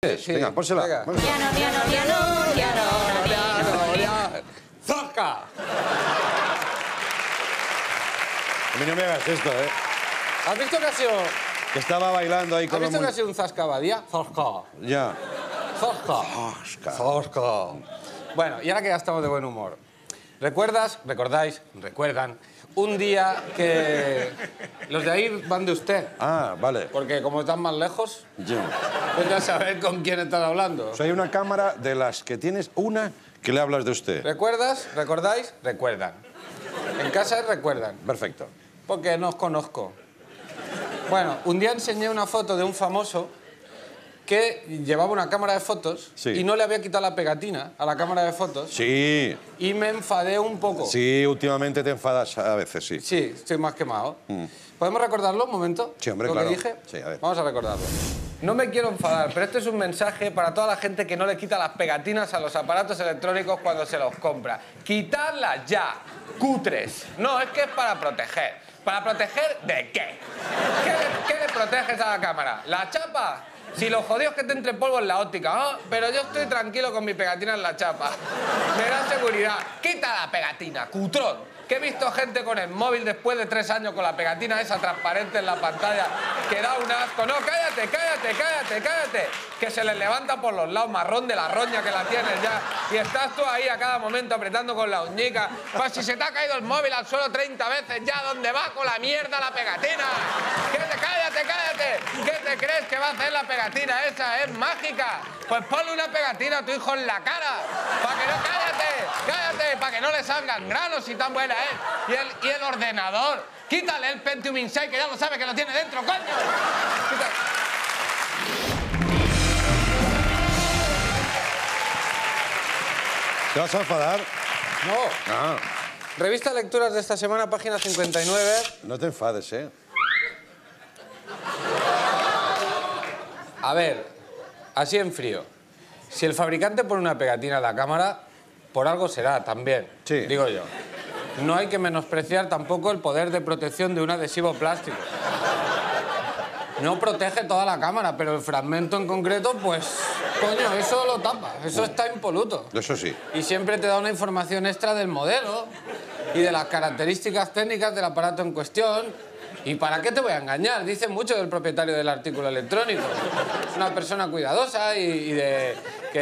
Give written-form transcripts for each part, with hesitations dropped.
Sí. Venga, pónsela. Venga. ¡Zasca! A mí no me hagas esto, ¿eh? ¿Has visto que ha sido...? Que estaba bailando ahí con ¿Has visto que ha sido un zascabadía? ¡Zasca! Ya. ¡Zasca! ¡Zasca! Bueno, y ahora que ya estamos de buen humor. ¿Recuerdan un día que los de ahí van de usted? Ah, vale. Porque como están más lejos, Ya. vete a saber con quién están hablando. O sea, hay una cámara de las que tienes una que le hablas de usted. ¿Recordáis? Recuerdan. En casa recuerdan. Perfecto. Porque no os conozco. Bueno, un día enseñé una foto de un famoso que llevaba una cámara de fotos y no le había quitado la pegatina a la cámara de fotos. Sí. Y me enfadé un poco. Sí, últimamente te enfadas a veces, sí. Sí, estoy más quemado. ¿Podemos recordarlo un momento? Sí, hombre, ¿Lo claro. que dije? Sí, a ver. Vamos a recordarlo. No me quiero enfadar, pero este es un mensaje para toda la gente que no le quita las pegatinas a los aparatos electrónicos cuando se los compra. ¡Quitarlas ya! ¡Cutres! No, es que es para proteger. ¿Para proteger de qué? ¿Qué le proteges a la cámara? ¿La chapa? Si lo jodido es que te entre polvo en la óptica. Ah, pero yo estoy tranquilo con mi pegatina en la chapa. Me da seguridad. ¡Quita la pegatina, cutrón! Que he visto gente con el móvil después de 3 años con la pegatina esa transparente en la pantalla que da un asco. No, cállate. Que se les levanta por los lados marrón de la roña que la tienes ya. Y estás tú ahí a cada momento apretando con la uñica. Pues si se te ha caído el móvil al suelo 30 veces ya, ¿dónde va con la mierda la pegatina? Cállate. ¿Qué te crees que va a hacer la pegatina esa? Es mágica. Pues ponle una pegatina a tu hijo en la cara. Para que no, cállate, para que no le salgan granos y tan buena es. Y el ordenador. Quítale el Pentium Inside, que ya lo sabe que lo tiene dentro, coño. ¿Te vas a enfadar? No. Ah. Revista Lecturas de esta semana, página 59. No te enfades, ¿eh? A ver, así en frío. Si el fabricante pone una pegatina en la cámara, por algo será también, digo yo. No hay que menospreciar tampoco el poder de protección de un adhesivo plástico. No protege toda la cámara, pero el fragmento en concreto, pues, coño, eso lo tapa. Eso está impoluto. Eso sí. Y siempre te da una información extra del modelo y de las características técnicas del aparato en cuestión. ¿Y para qué te voy a engañar? Dice mucho del propietario del artículo electrónico. Es una persona cuidadosa y de...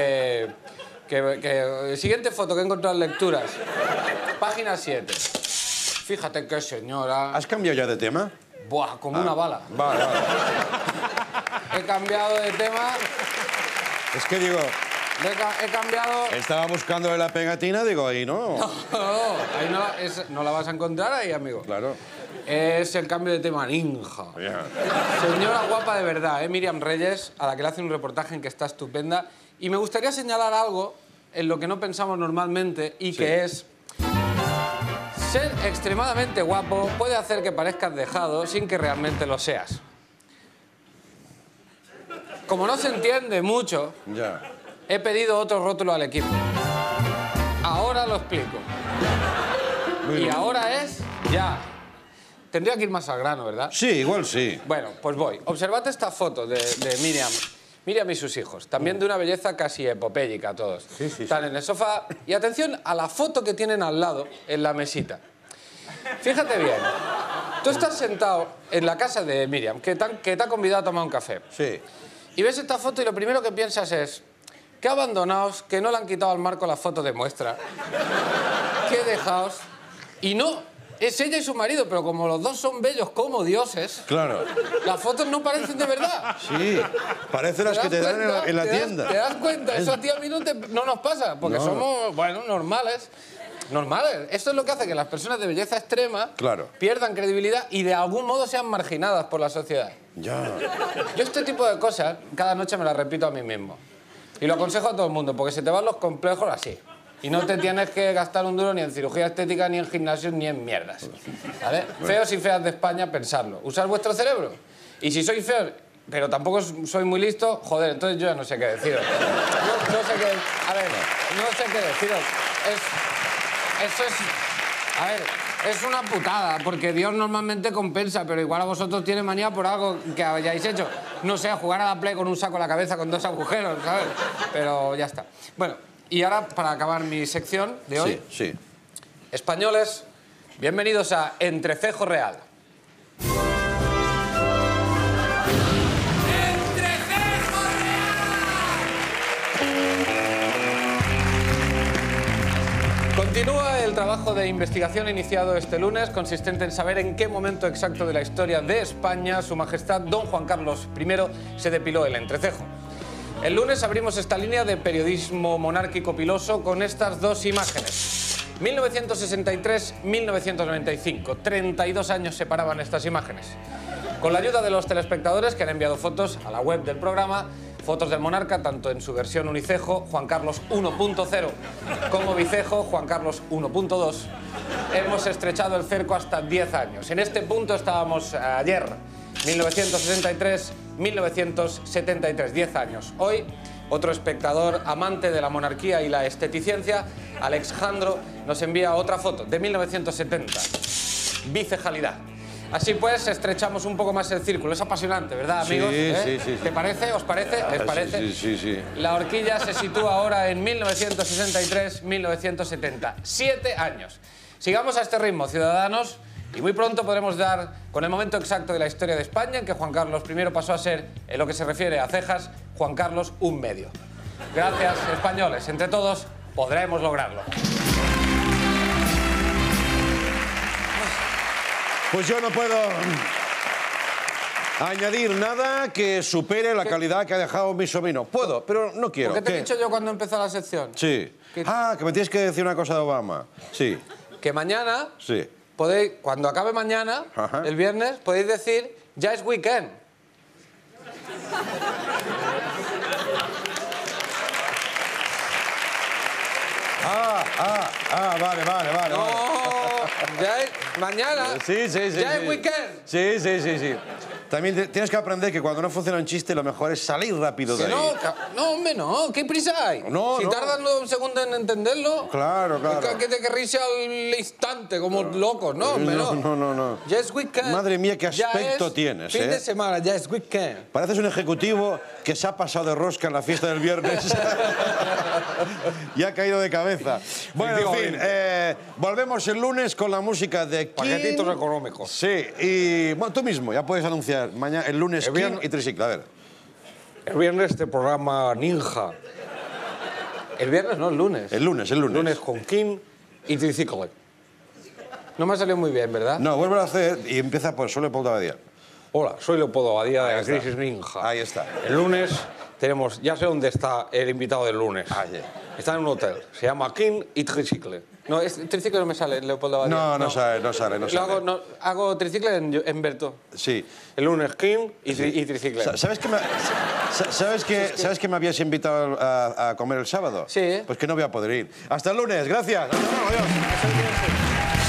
Siguiente foto que he encontrado en Lecturas. Página 7. Fíjate qué señora. ¿Has cambiado ya de tema? Buah, como una bala. Vale. He cambiado de tema. Es que digo... He cambiado... Estaba buscando la pegatina, digo, ahí no. No, ahí no la vas a encontrar ahí, amigo. Claro. Es el cambio de tema ninja. Yeah. Señora guapa de verdad, Miriam Reyes, a la que le hace un reportaje en que está estupenda. Y me gustaría señalar algo en lo que no pensamos normalmente y que es... Ser extremadamente guapo puede hacer que parezcas dejado sin que realmente lo seas. Como no se entiende mucho, he pedido otro rótulo al equipo. Ahora lo explico. Y ahora es ya. Tendría que ir más al grano, ¿verdad? Sí, igual sí. Bueno, pues voy. Observad esta foto de Miriam. Miriam y sus hijos. También de una belleza casi epopélica todos. Sí. Están en el sofá. Y atención a la foto que tienen al lado en la mesita. Fíjate bien. Tú estás sentado en la casa de Miriam, que te ha convidado a tomar un café. Sí. Y ves esta foto y lo primero que piensas es... Qué abandonados, que no le han quitado al Marco la foto de muestra. Qué dejaos. Y no... Es ella y su marido, pero como los dos son bellos como dioses... Claro. Las fotos no parecen de verdad. Sí, parecen las que te dan en la tienda. ¿Te das cuenta? Eso a ti a mí no nos pasa, porque somos, bueno, normales. Esto es lo que hace que las personas de belleza extrema pierdan credibilidad y de algún modo sean marginadas por la sociedad. Ya. Yo este tipo de cosas cada noche me las repito a mí mismo. Y lo aconsejo a todo el mundo, porque se te van los complejos así. Y no te tienes que gastar un duro ni en cirugía estética, ni en gimnasio, ni en mierdas. ¿Vale? Feos y feas de España, pensadlo. Usad vuestro cerebro. Y si sois feos, pero tampoco soy muy listo, joder, entonces yo ya no sé qué deciros. No sé qué... A ver, no sé qué deciros. Eso es... A ver, Es una putada, porque Dios normalmente compensa, pero igual a vosotros tiene manía por algo que hayáis hecho. No sé, jugar a la Play con un saco en la cabeza con 2 agujeros, ¿sabes? Pero ya está. Bueno, y ahora, para acabar mi sección de hoy... Sí, sí. Españoles, bienvenidos a Entrecejo Real. Continúa el trabajo de investigación iniciado este lunes, consistente en saber en qué momento exacto de la historia de España Su Majestad Don Juan Carlos I se depiló el entrecejo. El lunes abrimos esta línea de periodismo monárquico piloso con estas 2 imágenes. 1963-1995, 32 años separaban estas imágenes. Con la ayuda de los telespectadores que han enviado fotos a la web del programa, fotos del monarca, tanto en su versión unicejo, Juan Carlos 1.0, como bicejo, Juan Carlos 1.2, hemos estrechado el cerco hasta 10 años. En este punto estábamos ayer, 1963-1973, 10 años. Hoy, otro espectador amante de la monarquía y la esteticiencia, Alexandro, nos envía otra foto de 1970. Bicejalidad. Así pues, estrechamos un poco más el círculo. Es apasionante, ¿verdad, amigos? Sí, sí. ¿Te parece? ¿Os parece? ¿Les parece? Sí. La horquilla se sitúa ahora en 1963-1970. 7 años. Sigamos a este ritmo, ciudadanos, y muy pronto podremos dar con el momento exacto de la historia de España en que Juan Carlos I pasó a ser, en lo que se refiere a cejas, Juan Carlos I medio. Gracias, españoles. Entre todos podremos lograrlo. Pues yo no puedo añadir nada que supere la calidad que ha dejado mi sobrino. Puedo, pero no quiero. ¿Qué te he dicho yo cuando empezó la sección? Sí. Ah, que me tienes que decir una cosa de Obama. Sí. Que mañana, Sí. podéis, cuando acabe mañana, el viernes, podéis decir, ya es weekend. Vale. No, ya es mañana. Sí. Ya es weekend. Sí. También tienes que aprender que cuando no funciona un chiste, lo mejor es salir rápido de ahí. No, hombre, no. ¿Qué prisa hay? No, si no. tardan un segundo en entenderlo... Claro. Que te querríse al instante, como locos, ¿no? Hombre, No. Ya es weekend. Madre mía, qué aspecto tienes, Fin de semana, ya es weekend. Pareces un ejecutivo que se ha pasado de rosca en la fiesta del viernes y ha caído de cabeza. Bueno, en fin, volvemos el lunes con la música de King. Paquetitos económicos. Sí, y bueno, tú mismo ya puedes anunciar mañana, el lunes, King y Tricicle. A ver. El viernes este programa Ninja. El viernes, no, el lunes. El lunes. El lunes con King y Tricicle. No me ha salido muy bien, ¿verdad? No, vuelve a hacer y empieza por Soy Leopoldo Abadía. Hola, soy Leopoldo Abadía de la Crisis Ninja. Ahí está. El lunes tenemos, ya sé dónde está el invitado del lunes. Está en un hotel, se llama King y Tricicle. No, Tricicle no me sale, Leopoldo Abadía. No sale. Hago Tricicle en Berto. Sí. El lunes King y Tricicle. ¿Sabes que me habías invitado a comer el sábado? Sí. Pues que no voy a poder ir. Hasta el lunes, gracias. Hasta luego, adiós.